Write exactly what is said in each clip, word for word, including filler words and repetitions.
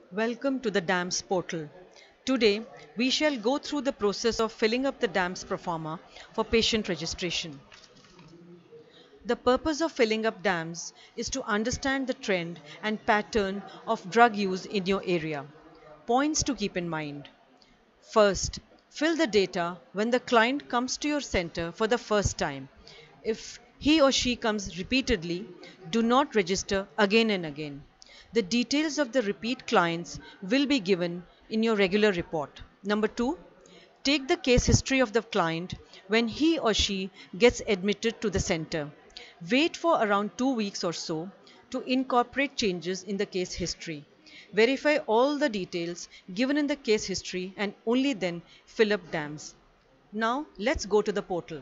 Welcome to the DAMS portal. Today, we shall go through the process of filling up the DAMS proforma for patient registration. The purpose of filling up DAMS is to understand the trend and pattern of drug use in your area. Points to keep in mind. First, fill the data when the client comes to your center for the first time. If he or she comes repeatedly, do not register again and again. The details of the repeat clients will be given in your regular report. Number two, take the case history of the client when he or she gets admitted to the center. Wait for around two weeks or so to incorporate changes in the case history. Verify all the details given in the case history and only then fill up DAMS. Now let's go to the portal.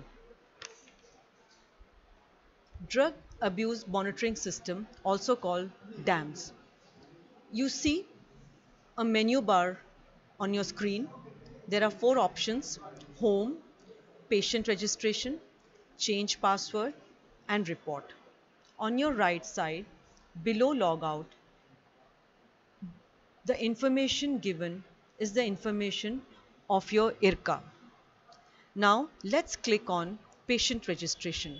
Drug Abuse Monitoring System, also called DAMS. You see a menu bar on your screen. There are four options: Home, Patient Registration, Change Password, and Report. On your right side, below Logout, the information given is the information of your I R C A. Now let's click on Patient Registration.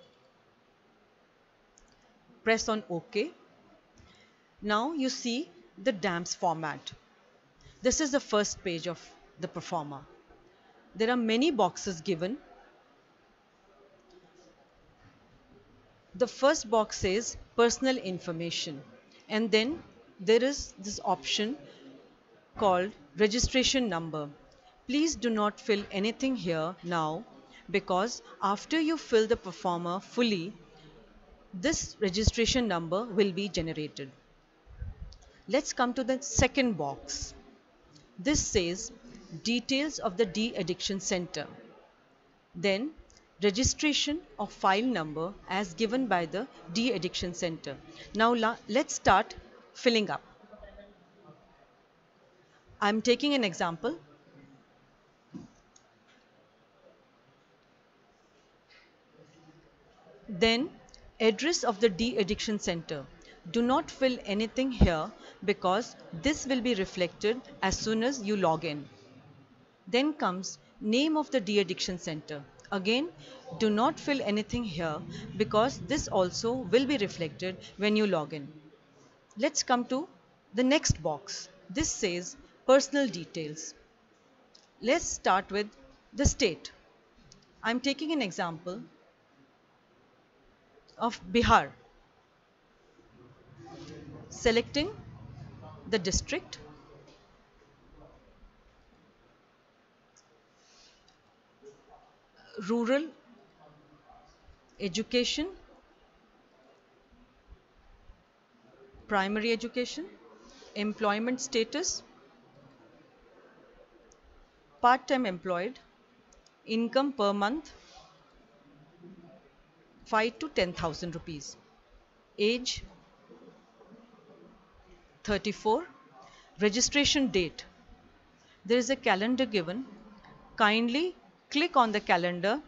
Press on OK. Now you see the DAMS format. This is the first page of the proforma. There are many boxes given. The first box says personal information, and then there is this option called registration number. Please do not fill anything here now, because after you fill the proforma fully, this registration number will be generated. Let's come to the second box. This says details of the de-addiction center. Then registration of file number as given by the de-addiction center. Now let's start filling up. I'm taking an example. Then address of the de-addiction center. Do not fill anything here because this will be reflected as soon as you log in. Then comes name of the de-addiction center. Again, do not fill anything here because this also will be reflected when you log in. Let's come to the next box. This says personal details. Let's start with the state. I'm taking an example of Bihar. Selecting the district, rural education, primary education, employment status, part-time employed, income per month five to ten thousand rupees, age thirty-four, registration date. There is a calendar given. Kindly click on the calendar.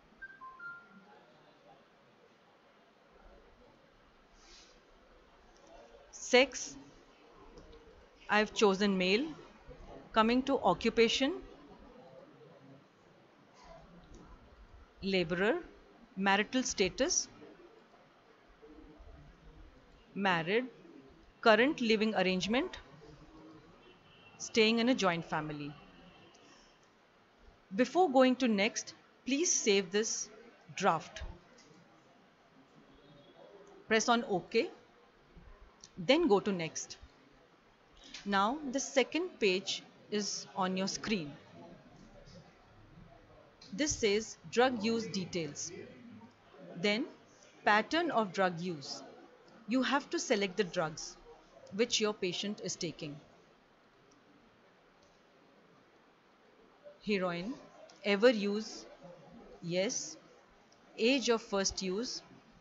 Sex, I've chosen male. Coming to occupation, laborer. Marital status, married. Current living arrangement, staying in a joint family. Before going to next, please save this draft. Press on OK. Then go to next. Now the second page is on your screen. This says drug use details. Then pattern of drug use. You have to select the drugs which your patient is taking. Heroin, ever use? Yes. Age of first use?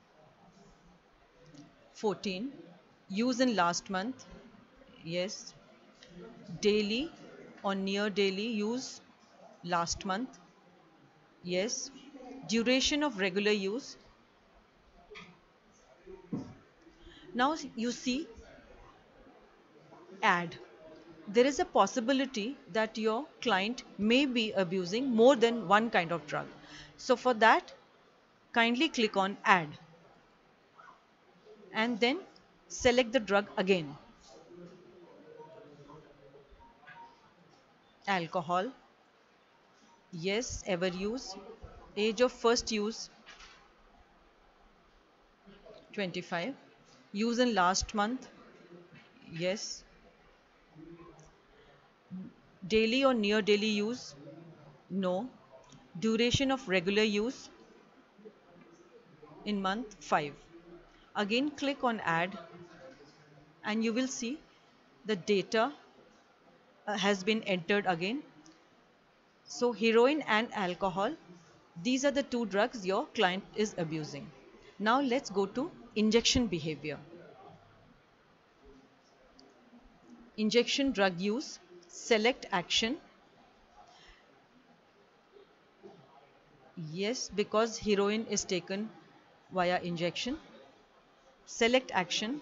fourteen. Use in last month? Yes. Daily or near daily use? Last month? Yes. Duration of regular use? Now you see add. There is a possibility that your client may be abusing more than one kind of drug. So for that, kindly click on add and then select the drug again. Alcohol, yes, ever use. Age of first use, twenty-five. Use in last month, yes. Daily or near daily use, no. Duration of regular use, in month, five. Again click on add and you will see the data uh, has been entered again. So heroin and alcohol, these are the two drugs your client is abusing. Now let's go to injection behavior. Injection drug use, select action. Yes, because heroin is taken via injection. Select action.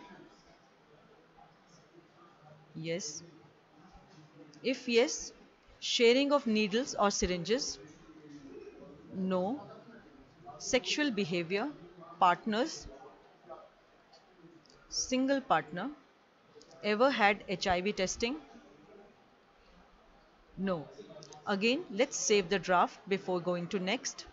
Yes. If yes, sharing of needles or syringes. No. Sexual behavior, partners, single partner. Ever had H I V testing? No. Again, let's save the draft before going to next.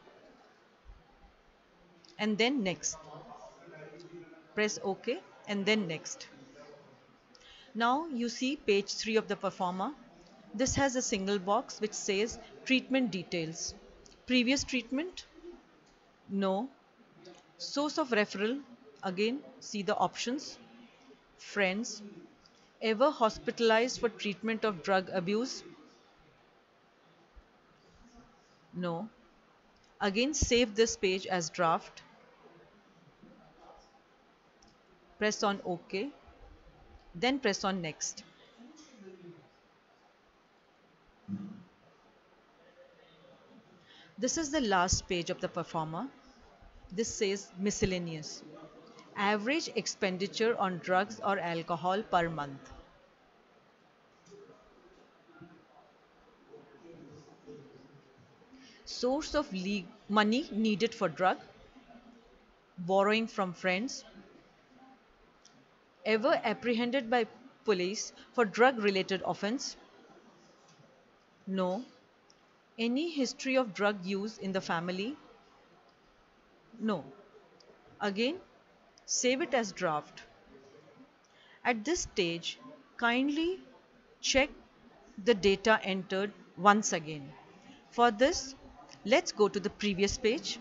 And then next. Press OK and then next. Now you see page three of the performer. This has a single box which says treatment details. Previous treatment? No. Source of referral? Again, see the options. Friends. Ever hospitalized for treatment of drug abuse? No. Again, save this page as draft. Press on OK. Then press on next. This is the last page of the performer. This says miscellaneous. Average expenditure on drugs or alcohol per month. Source of money needed for drug. Borrowing from friends. Ever apprehended by police for drug-related offense? No. Any history of drug use in the family? No. Again, save it as draft. At this stage, kindly check the data entered once again. For this, let's go to the previous page.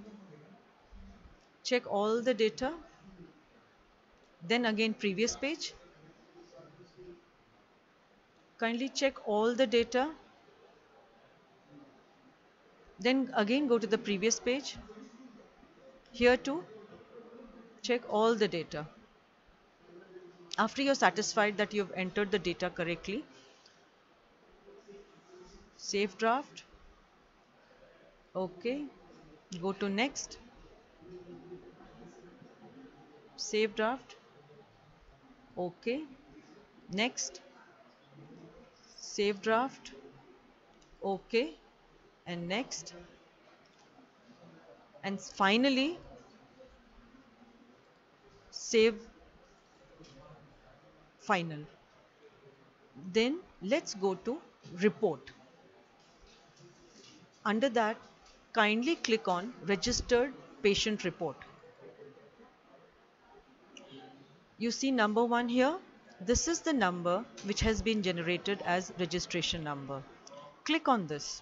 Check all the data. Then again previous page. Kindly check all the data. Then again go to the previous page. Here too, check all the data. After you're satisfied that you've entered the data correctly, save draft. Okay. Go to next. Save draft. Okay. Next. Save draft. Okay. And next. And finally, save final. Then let's go to report. Under that, kindly click on registered patient report. You see number one here. This is the number which has been generated as registration number. Click on this.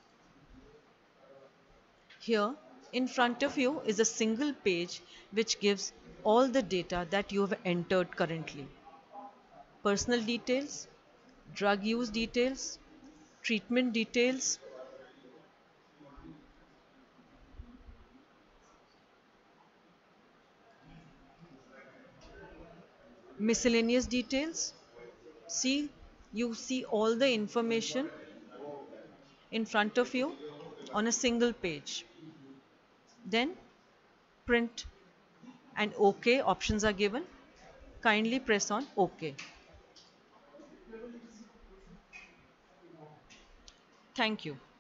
Here in front of you is a single page which gives all the data that you have entered currently. Personal details, drug use details, treatment details, miscellaneous details. See, you see all the information in front of you on a single page. Then print and OK options are given. Kindly press on OK. Thank you.